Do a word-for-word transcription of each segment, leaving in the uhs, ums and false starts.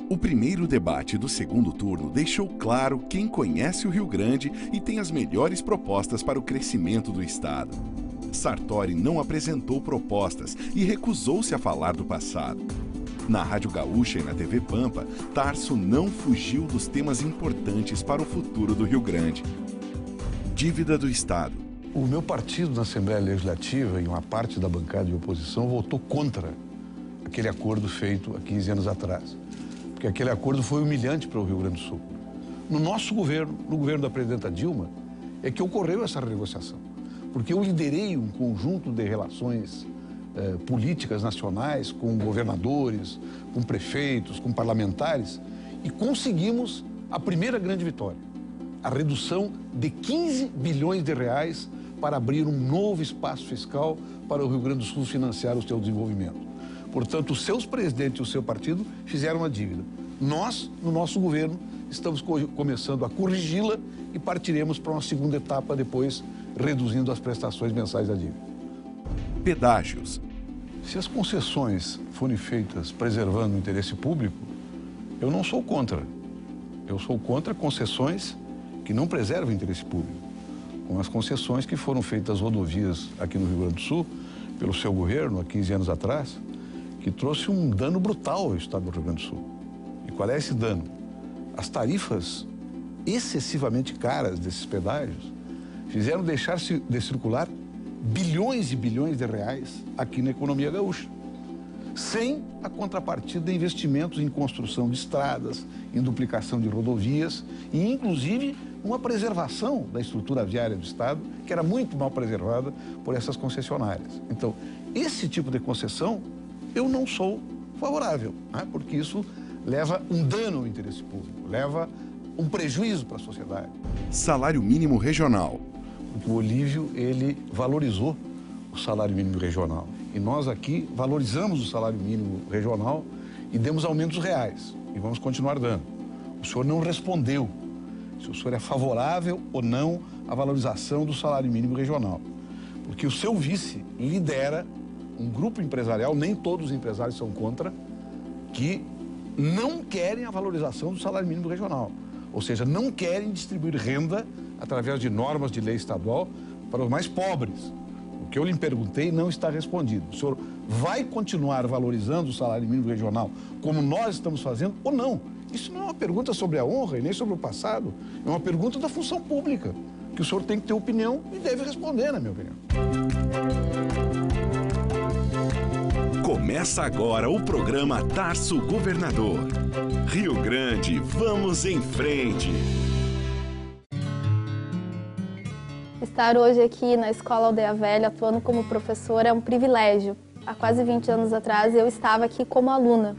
O primeiro debate do segundo turno deixou claro quem conhece o Rio Grande e tem as melhores propostas para o crescimento do estado. Sartori não apresentou propostas e recusou-se a falar do passado. Na Rádio Gaúcha e na T V Pampa, Tarso não fugiu dos temas importantes para o futuro do Rio Grande. Dívida do Estado. O meu partido na Assembleia Legislativa e uma parte da bancada de oposição votou contra aquele acordo feito há quinze anos atrás. Porque aquele acordo foi humilhante para o Rio Grande do Sul. No nosso governo, no governo da presidenta Dilma, é que ocorreu essa renegociação. Porque eu liderei um conjunto de relações eh, políticas nacionais com governadores, com prefeitos, com parlamentares e conseguimos a primeira grande vitória, a redução de quinze bilhões de reais para abrir um novo espaço fiscal para o Rio Grande do Sul financiar o seu desenvolvimento. Portanto, os seus presidentes e o seu partido fizeram a dívida. Nós, no nosso governo, estamos co- começando a corrigi-la e partiremos para uma segunda etapa depois, reduzindo as prestações mensais da dívida. Pedágios. Se as concessões forem feitas preservando o interesse público, eu não sou contra. Eu sou contra concessões que não preservam o interesse público, como as concessões que foram feitas às rodovias aqui no Rio Grande do Sul, pelo seu governo, há quinze anos atrás, que trouxe um dano brutal ao estado do Rio Grande do Sul. E qual é esse dano? As tarifas excessivamente caras desses pedágios fizeram deixar de circular bilhões e bilhões de reais aqui na economia gaúcha, sem a contrapartida de investimentos em construção de estradas, em duplicação de rodovias e, inclusive, uma preservação da estrutura viária do estado, que era muito mal preservada por essas concessionárias. Então, esse tipo de concessão, eu não sou favorável, né? Porque isso leva um dano ao interesse público, leva um prejuízo para a sociedade. Salário mínimo regional. O Olívio, ele valorizou o salário mínimo regional. E nós aqui valorizamos o salário mínimo regional e demos aumentos reais. E vamos continuar dando. O senhor não respondeu se o senhor é favorável ou não à valorização do salário mínimo regional. Porque o seu vice lidera um grupo empresarial, nem todos os empresários são contra, que não querem a valorização do salário mínimo regional. Ou seja, não querem distribuir renda através de normas de lei estadual para os mais pobres. O que eu lhe perguntei não está respondido. O senhor vai continuar valorizando o salário mínimo regional como nós estamos fazendo ou não? Isso não é uma pergunta sobre a honra e nem sobre o passado. É uma pergunta da função pública, que o senhor tem que ter opinião e deve responder, na minha opinião. Começa agora o programa Tarso Governador. Rio Grande, vamos em frente! Estar hoje aqui na Escola Aldeia Velha, atuando como professora, é um privilégio. Há quase vinte anos atrás, eu estava aqui como aluna.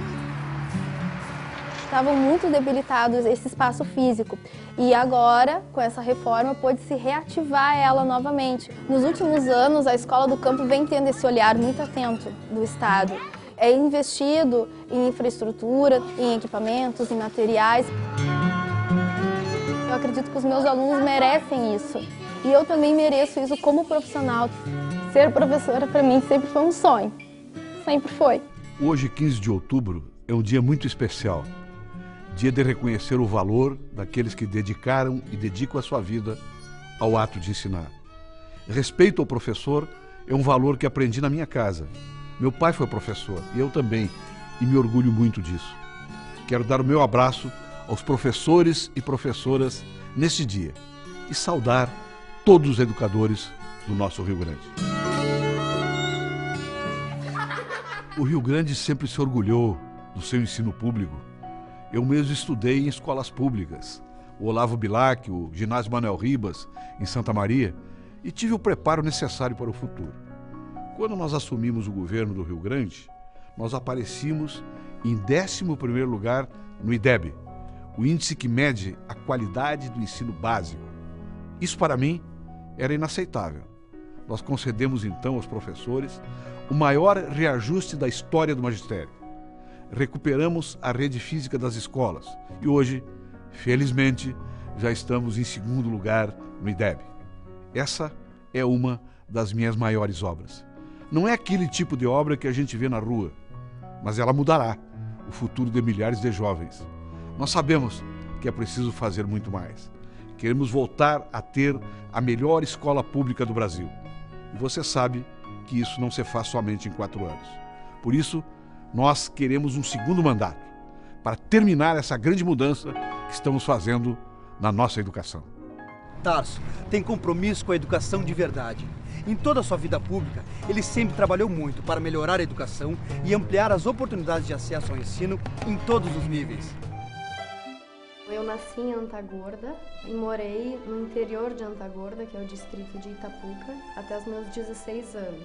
Estavam muito debilitados esse espaço físico. E agora, com essa reforma, pôde-se reativar ela novamente. Nos últimos anos, a Escola do Campo vem tendo esse olhar muito atento do Estado. É investido em infraestrutura, em equipamentos, em materiais. Eu acredito que os meus alunos merecem isso. E eu também mereço isso como profissional. Ser professora, para mim, sempre foi um sonho. Sempre foi. Hoje, quinze de outubro, é um dia muito especial. Dia de reconhecer o valor daqueles que dedicaram e dedicam a sua vida ao ato de ensinar. Respeito ao professor é um valor que aprendi na minha casa. Meu pai foi professor e eu também, e me orgulho muito disso. Quero dar o meu abraço aos professores e professoras nesse dia e saudar todos os educadores do nosso Rio Grande. O Rio Grande sempre se orgulhou do seu ensino público. Eu mesmo estudei em escolas públicas, o Olavo Bilac, o Ginásio Manuel Ribas, em Santa Maria, e tive o preparo necessário para o futuro. Quando nós assumimos o governo do Rio Grande, nós aparecíamos em décimo primeiro lugar no I D E B, o índice que mede a qualidade do ensino básico. Isso, para mim, era inaceitável. Nós concedemos, então, aos professores o maior reajuste da história do magistério. Recuperamos a rede física das escolas e hoje, felizmente, já estamos em segundo lugar no I D E B. Essa é uma das minhas maiores obras. Não é aquele tipo de obra que a gente vê na rua, mas ela mudará o o futuro de milhares de jovens. Nós sabemos que é preciso fazer muito mais. Queremos voltar a ter a melhor escola pública do Brasil. E você sabe que isso não se faz somente em quatro anos. Por isso, nós queremos um segundo mandato para terminar essa grande mudança que estamos fazendo na nossa educação. Tarso tem compromisso com a educação de verdade. Em toda a sua vida pública, ele sempre trabalhou muito para melhorar a educação e ampliar as oportunidades de acesso ao ensino em todos os níveis. Eu nasci em Antagorda e morei no interior de Antagorda, que é o distrito de Itapuca, até os meus dezesseis anos.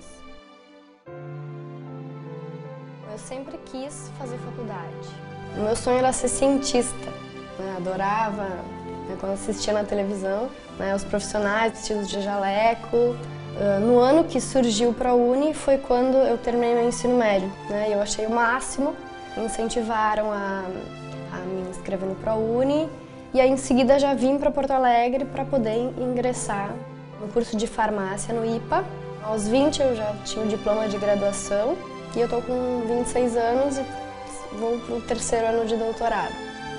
Eu sempre quis fazer faculdade. O meu sonho era ser cientista. Né? Adorava, né, quando assistia na televisão, né, os profissionais vestidos de jaleco. Uh, no ano que surgiu o ProUni foi quando eu terminei meu ensino médio. Né? Eu achei o máximo, me incentivaram a, a me inscrever no ProUni e aí em seguida já vim para Porto Alegre para poder ingressar no curso de farmácia no I P A. Aos vinte eu já tinha o diploma de graduação e eu estou com vinte e seis anos e vou para o terceiro ano de doutorado.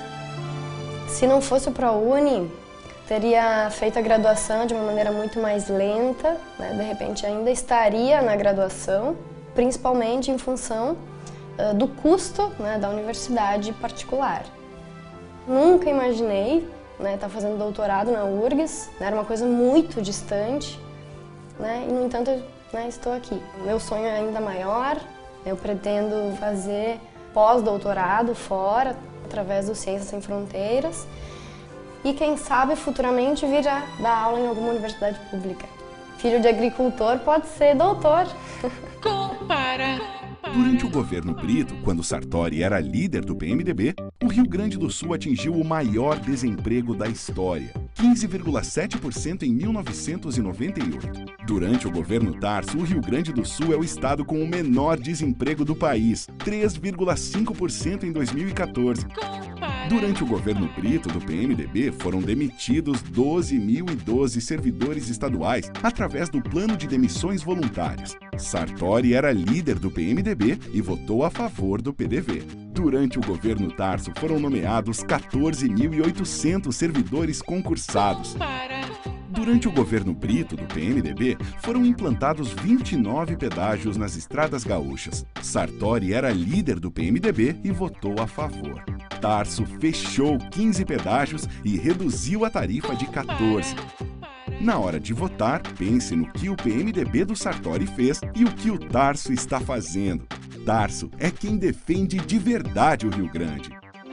Se não fosse o ProUni, teria feito a graduação de uma maneira muito mais lenta, né? De repente ainda estaria na graduação, principalmente em função uh, do custo, né, da universidade particular. Nunca imaginei, né, estar fazendo doutorado na U R G S, né, era uma coisa muito distante, né, e no entanto eu, né, estou aqui. Meu sonho é ainda maior, eu pretendo fazer pós-doutorado fora, através do Ciências Sem Fronteiras, e quem sabe futuramente vir a dar aula em alguma universidade pública. Filho de agricultor pode ser doutor. Compara. Durante o governo Brito, quando Sartori era líder do P M D B, o Rio Grande do Sul atingiu o maior desemprego da história, quinze vírgula sete por cento em mil novecentos e noventa e oito. Durante o governo Tarso, o Rio Grande do Sul é o estado com o menor desemprego do país, três vírgula cinco por cento em dois mil e quatorze. Durante o governo Brito do P M D B, foram demitidos doze mil e doze servidores estaduais através do Plano de Demissões Voluntárias. Sartori era líder do P M D B e votou a favor do P D V. Durante o governo Tarso, foram nomeados quatorze mil e oitocentos servidores concursados. Durante o governo Brito do P M D B, foram implantados vinte e nove pedágios nas estradas gaúchas. Sartori era líder do P M D B e votou a favor. Tarso fechou quinze pedágios e reduziu a tarifa de quatorze. Na hora de votar, pense no que o P M D B do Sartori fez e o que o Tarso está fazendo. Tarso é quem defende de verdade o Rio Grande.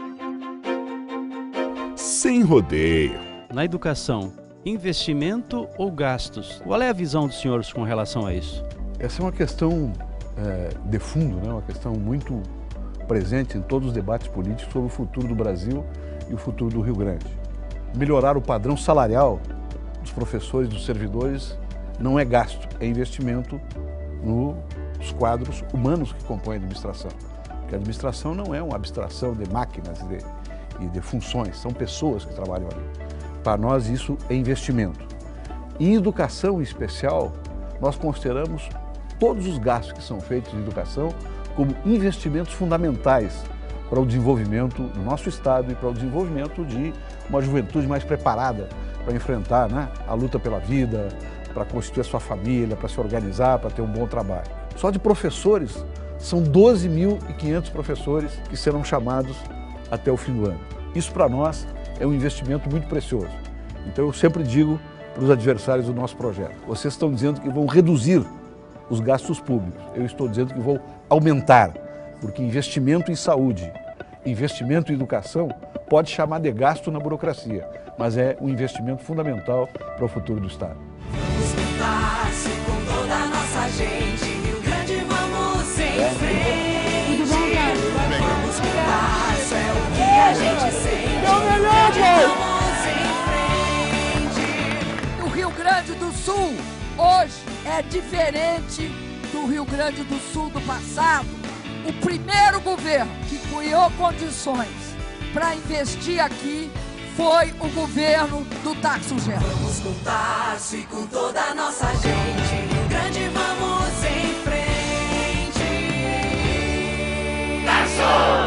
Sem rodeio. Na educação, investimento ou gastos? Qual é a visão dos senhores com relação a isso? Essa é uma questão é, de fundo, né? Uma questão muito presente em todos os debates políticos sobre o futuro do Brasil e o futuro do Rio Grande. Melhorar o padrão salarial dos professores e dos servidores não é gasto, é investimento nos quadros humanos que compõem a administração. Porque a administração não é uma abstração de máquinas e de, e de funções, são pessoas que trabalham ali. Para nós isso é investimento. Em educação em especial, nós consideramos todos os gastos que são feitos em educação como investimentos fundamentais para o desenvolvimento do nosso Estado e para o desenvolvimento de uma juventude mais preparada para enfrentar, né, a luta pela vida, para constituir a sua família, para se organizar, para ter um bom trabalho. Só de professores, são doze mil e quinhentos professores que serão chamados até o fim do ano. Isso para nós é um investimento muito precioso. Então eu sempre digo para os adversários do nosso projeto, vocês estão dizendo que vão reduzir os gastos públicos, eu estou dizendo que vou aumentar, porque investimento em saúde, investimento em educação pode chamar de gasto na burocracia, mas é um investimento fundamental para o futuro do Estado. Vamos lutar-se com toda a nossa gente, Rio Grande, vamos em frente. Vamos lutar-se, é o que a gente sente, vamos em frente. O Rio Grande do Sul hoje é diferente do Rio Grande do Sul do passado. O primeiro governo que criou condições para investir aqui foi o governo do Tarso Genro. Vamos lutar-se com toda a nossa gente, Rio Grande, vamos em frente. Tarso!